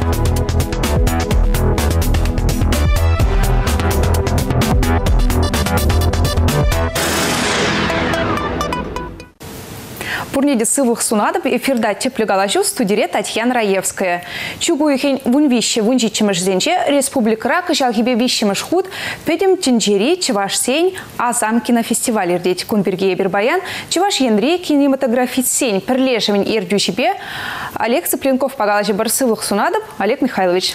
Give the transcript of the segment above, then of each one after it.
Пурнеде сывых сунадов эфирда теплегалажу студире Татьяна Раевская. Чугуихень вунвище вунжичимыш-зенче республикара кыжалгибе вищимыш худ педем тинжери Чеваш-сень Азам кинофестиваль ирдеть кунберге бербаян Чеваш янри кинематографит-сень перлежевень ирдющебе Олег Цыпленков погалажи бар сывых сунадов. Олег Михайлович.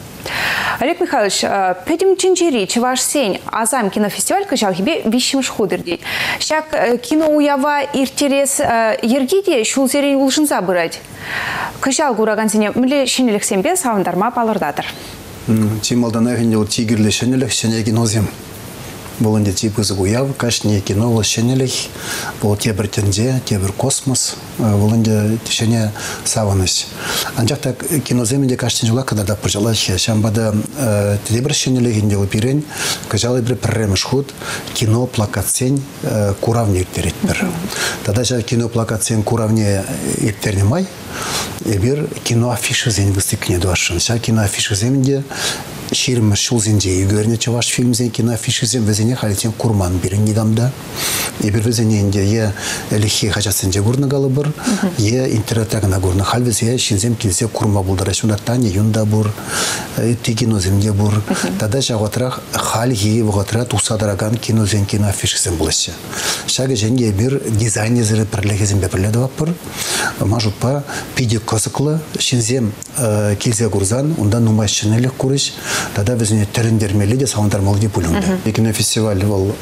Олег Михайлович, педем тинжери Чеваш-сень Азам кинофестиваль кыжалгибе вищимыш худ ирдеть. Щак кино уява иртерес ергиде шулзерен улшын забырать. Кыжал гурагансене мле шинелек сембе савандарма палырдатыр. Тималдан агендел тигрле шинелек шинеги нозем. Болонде типы загуяв, кашни кино шинелек, бол тебр тенде, тебр космос, болонде тишене саваныс. Анчакта киноземде кашни жула когда да пожалаще, шамбада тебр шинелек индел пирен, кыжалы бир прремеш худ, кино плакатсень куравне иртеретпер. Тогда же кино плакатсень куравне иртернемай, и бир кино афиши зень выстыкне дуашын. Ша кино афиши земде ширм шулзенде игорне чаваш фильм зень кино афиши зем везене халитен курман бирен недамда. И бир везене инде е лихи хачасенде гурна галыбыр, е интернетагна гурна хал везе шинзем килсе курма булдарашуна тани юнда бур, ти кино земде бур. Тогда же ватрах хал е ватра тусадараган кино зень кино афиши зем булаще. Шаге женге бир дизайнеры перлеге зембе перледвапыр, мажупа пиде косыклы шинзем килзе гурзан, унда нумай шинелек курыш. Тогда везне терендермели де саундермал ди пулюнда. Кинофестиваль вол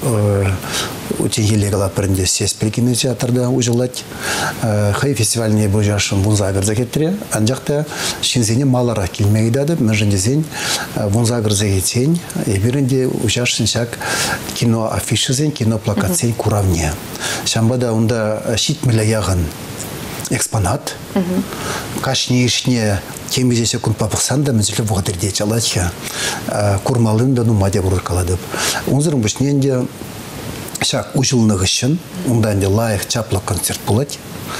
утегилегала пренде сес при кинотеатрда ужелать. Хай фестиваль не божашым вунзагыр закетре. Анжакта шинзене малара килмейдады. Межендезень вунзагыр закетень. И биренде ужашын шак кино афишизень, кино плакатсень куравне. Шамбада унда шитмеле ягын экспонат. Кашни ишне темизе секунд папахсан да мезеле вогдерде чалача. Курмалын да нумаде буркаладып. Унзырым бушненде шак ужылныгы үшін, унданде лайық чаплы концерт булать.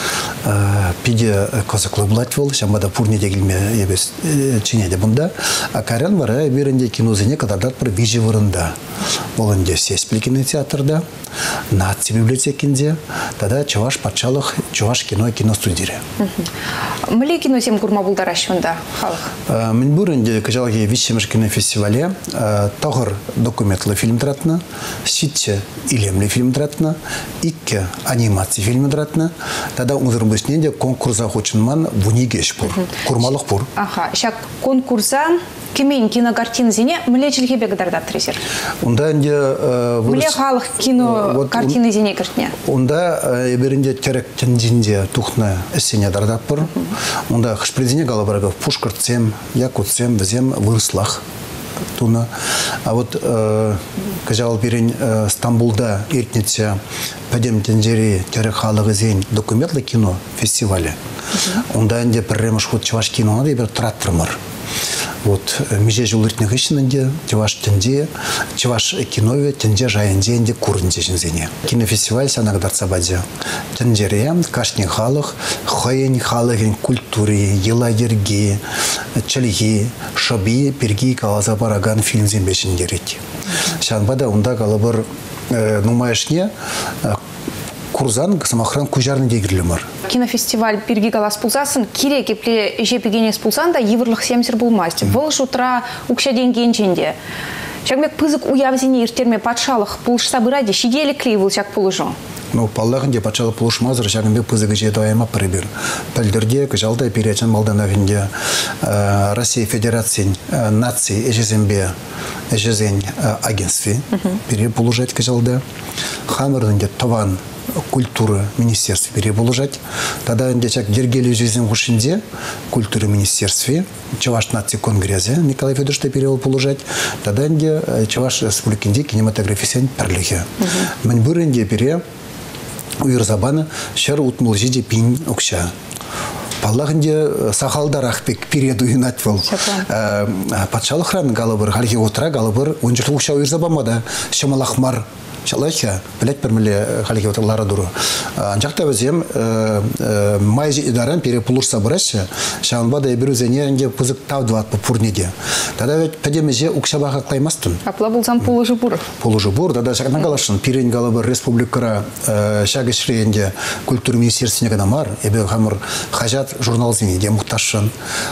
Пиде козаклы булать бол, шамада пурнеде келме ебес чинеде бунда. А карян бара беренде кинозене кадардат бір вижи вырында. Болынде сеспли кинотеатрда, наци библиотекинде, тогда чаваш патшалық, чаваш кино студире. Мле кино сем курма булдарашында халық? Мен буренде кажалги вишемеш кинофестивале тағыр документлы фильм дратна, ситче илемли фильм дратна, икке анимация фильм дратна, тогда унзыр бөшненде конкурса хочынман вунигеш бур, курмалық бур. Аха, шак конкурса кемен кинокартин зене мле челхебе гадардат трезер? Унда инде мле халық кино картины зене кіртне? Унда берінде терек тензинде тухна эсене дардат бур. Унда хышпредине галабарагов пушкарцем, якутцем, везем вырыслах. Туна. А вот кажал берен Стамбулда иртнеце падем тензери терек халығы зен документлы кино фестивале. Унда инде пірремыш худ чаваш кино надо бер траттырмыр. Вот меже жулыртных ищенде, чаваш тенде, чаваш кинове, тенде жаянде, инде курнде жинзене. Кинофестиваль санагдар сабадзе. Тендере, кашни халых, хайен халыгин культуре, елагерги, чалиги, шаби, перги, калаза бараган фильм зембешин дерет. Шанбада унда галабыр нумаешне, курзан самохран кужарный дегрлемар. Кинофестиваль Пирги Галас Пулзасын, кире кепле жепегенес пулсан да еврлых семсер булмасти. Волш утра укша деньги инченде. Чакмек пызык уявзине иртерме патшалых пулшса быраде, щидели клеевал чак пулыжо. Ну, паллахынде патшалы пулышмазыр, чакмек пызык жеду айма прибир. Пальдерде, кажалда перечен малданагынде Россия Федерации наций эжезембе, эжезень агентстве, пере пулужать кажалда. Хамырдынде таван культуры министерстве перебулужать. Тогда дечак дергели жизнь в Ушинде, культуры министерстве, чаваш нации конгрессе Николай Федорович перебулужать. Тогда чаваш республикинде кинематографисен перлихе. Мен буренде пере уйрзабана шар утмул жиде пин укша. Паллахынде сахалдарах пек переду юнатвал. Патшалық ран галабыр, халхи отра галабыр, онжырлық укша уйрзабамада, шамалахмар Шалайха, блять пермеле халики вот лара дуру. Анчакта возем майже идаран перепулур собраща, шанбада и беру зенеренде пузык тавдват по пурнеде. Тогда ведь подемеже укшабаха клаймастын. Апла булсам полужы бур. Полужы бур, тогда шагна галашын пирен галабы республикара шагы шренде культура министерства негадамар, ебе хамыр хажат журнал зенеде мухташын,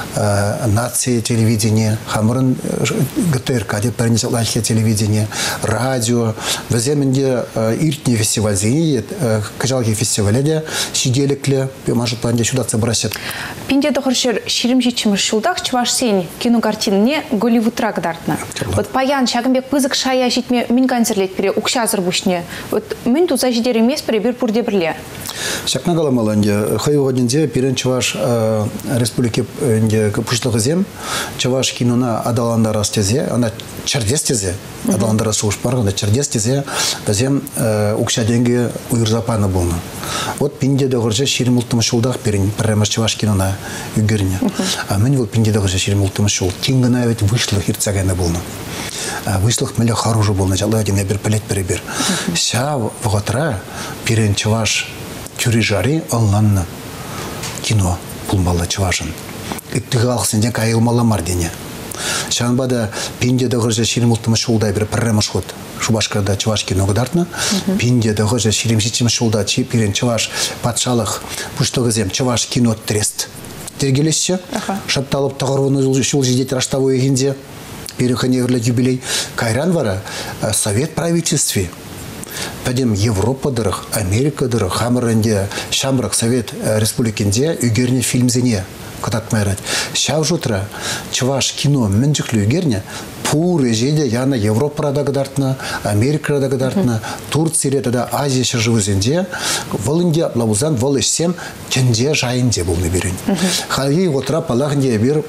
нации телевидение, хамырын ГТРК деп перенесе лайхе телевидение, радио, Веземенде иртний фестиваль зенит, кажалки фестивале, сиделекле, может планде сюда собрать. Пинде дохоршер ширимжичим шулдах чваш сень кинокартинне Голливудрак дартна. Вот паян шагымбек пызык шая житме мин концертлет пере укшазыр бушне. Вот мен тут зажидер эмес пере бир пурде бирле. Шакна галамаланде хайугодинде перен чваш республики инде пуштагы зем, чваш кинона адаланда растезе, она чердестезе, адаланда расуш парганда чердестезе, дазем укша деньги уйрзапана болна. Вот пинде догорже ширимултым шулдах перен прямаш чваш кинона югерне. А мен вот пинде догорже ширимултым шул. Кингана ведь вышло хирцагана болна. Вышлых меле хорошо был начало один бер палет перебер. Ша вготра перен чваш Тюрижари алланна кино пулмала чвашын. Иттигалсынде кайылмала мардене. Шанбада пинде дагыржа ширимултымы шулда бир программа шот. Шубашкарда чваш кино гдартна. Пинде дагыржа ширимшичимы шулда чи перен чваш патшалых пуштогызем чваш кино трест. Тергелесче. Шапталып тагырвыны шул жидет раштавой гинде. Переханеврле юбилей. Кайран вара совет правительстве. Пойдем Европа дырых, Америка дырых, Хамаренде, Шамрак, Совет Республикинде, Югерне фильмзене, катат майрат. Шав жутра, чваш кино менджиклю Югерне, пуры жеде яна Европа дагдартна, Америка дагдартна, Турция да Азия шажывызенде, волынде лаузан волышсем тенде жайынде был наберен. Хаги отра палахнде бир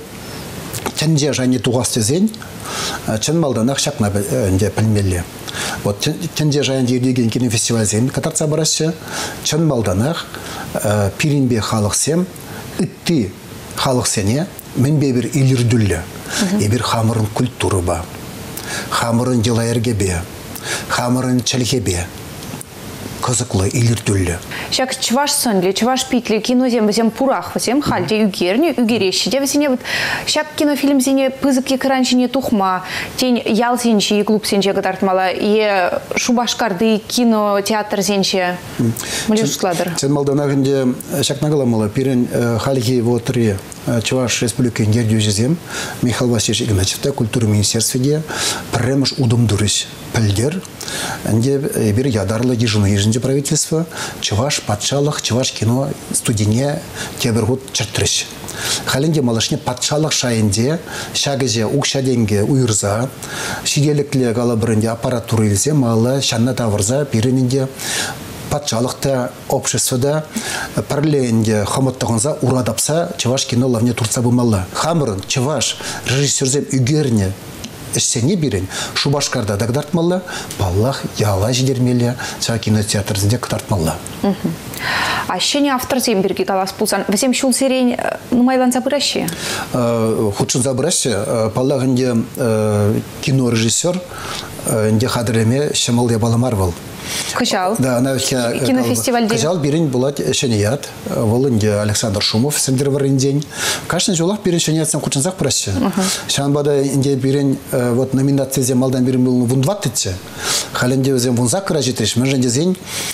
тенде жайне тугастезен, чен малданах шакна пальмелле. Вот тенде жайын жердеген кинофестиваль зен катарца барашы, чын малданах пиринбе халық сем, итти халық сене, менбе бір илірдүлі, ебір хамырын культуры ба, хамырын делайыргебе, хамырын чәлхебе, кызыклы илірдүлі. Шак чваш сөнле, чваш питле кинозем бізем пурах візем, халде югерне, югереші. Де візене вот шак кинофильм зене пызык екран жіне тухма, тень ял зенче и клуб зенче гадартмала, и шубашкарды кинотеатр зенче. Мөлеш складыр. Сен малданағынде шак нагаламала, пирен халги вотри Чуваш Республики Индия Михаил Васильевич Игнатьевта, культура министерстве, премыш удумдурыш пельдер, где бир ядарлы ежинде правительства, Чуваш патшалых, Чуваш кино студине тебергут чертырыш. Халенде малышне патшалық шайынде, шагызе укшаденге уйырза, шиделіклі галабырынде аппаратура илзе, малы шанна тавырза, пиренінде патшалықта, обществода, параллельінде хаматтағынза урадапса, Чуваш кино лавне турца бумалла. Хамырын, Чуваш режиссерзем үгерне, Сене берен, Шубашкарда дагдартмалла, баллах яла жидермелі, кинотеатрзінде кытартмалла. А шене автор земберги галас пулсан. Візем шул серень нумайлан забыраще? Худшын забыраще. Паллағынде кинорежиссер, нде хадыреме Шамалия Баламарвал. Кыжал. Да, она кинофестивальде. Кыжал берин булат шенеят. Волынде Александр Шумов сендер варен день. Каждый жолах берин шенеятсам худшынзақ праще. Шанбада инде берин вот номинация зем малдан берин был вундваттыце. Халенде зем вунзақ кыражетеш. Мәженде зень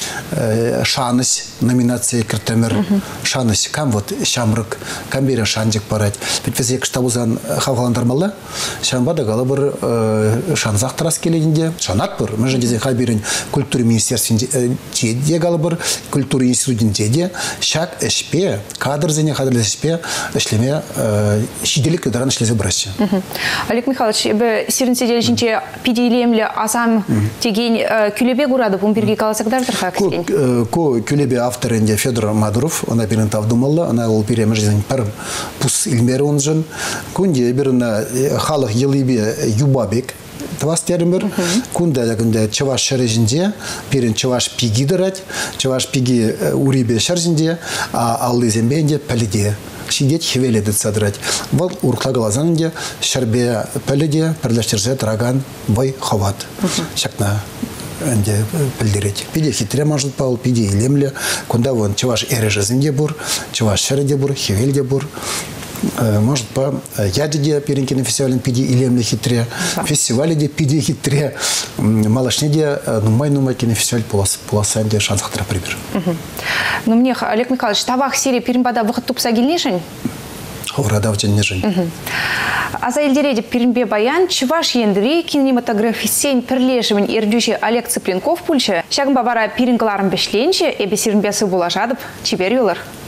шаныс номинация кіртемір. Шаныс. Кам вот шамрык. Кам бере шанжик парать. Ведь везек штабузан хаваландармалла. Шанбада гала бір шанзақ тарас келегенде. Шанат бір. Мәженде зень хай берин культура министерстве теде галбыр, культура институтинде де, шак эшпе, кадр зене кадрлы эшпе, эшлеме шиделик даран эшлезе брасчы. Олег Михайлович, бе сирин седелишинче пиделемле асам теген күлебе курады бун бирге каласакдар тархак сен. Ко күлебе авторынде Федор Мадуров, она берин тавдумалла, она ол перемежден пар пус илмері онжын, күнде берина халық елибе юбабек, Твас термер, кунда ягында Чуваш шарежинде, перен Чуваш пиги дырать, Чуваш пиги урибе шаржинде, а аллы зембенде палиде. Сидеть хевеледы садрать. Вот уркла глазанде, шарбе палиде, перешлерзе траган, бой хават. Шакна энде пилдерет. Пиде хитре может пал, пиде илемле. Кунда вон чуваш эрежезинде бур, чуваш шереде бур, хевельде бур. Может по ядеде перенкине фестивален пиде илемле хитре, фестиваледе пиде хитре, малашнеде нумай кине фестиваль полосанде шанс хатра пример. Ну мне, Олег Михайлович, тавах серии перембада выход тупса гильнишень? Урада в нежень. А за Эльдереде Пермбе баян, чуваш ендри кинематографистен перлежевен ирдюши Олег Цыпленков пульче, шагын бавара перенгларым бешленче, эбе сирнбесы булашадып, чибер юлар.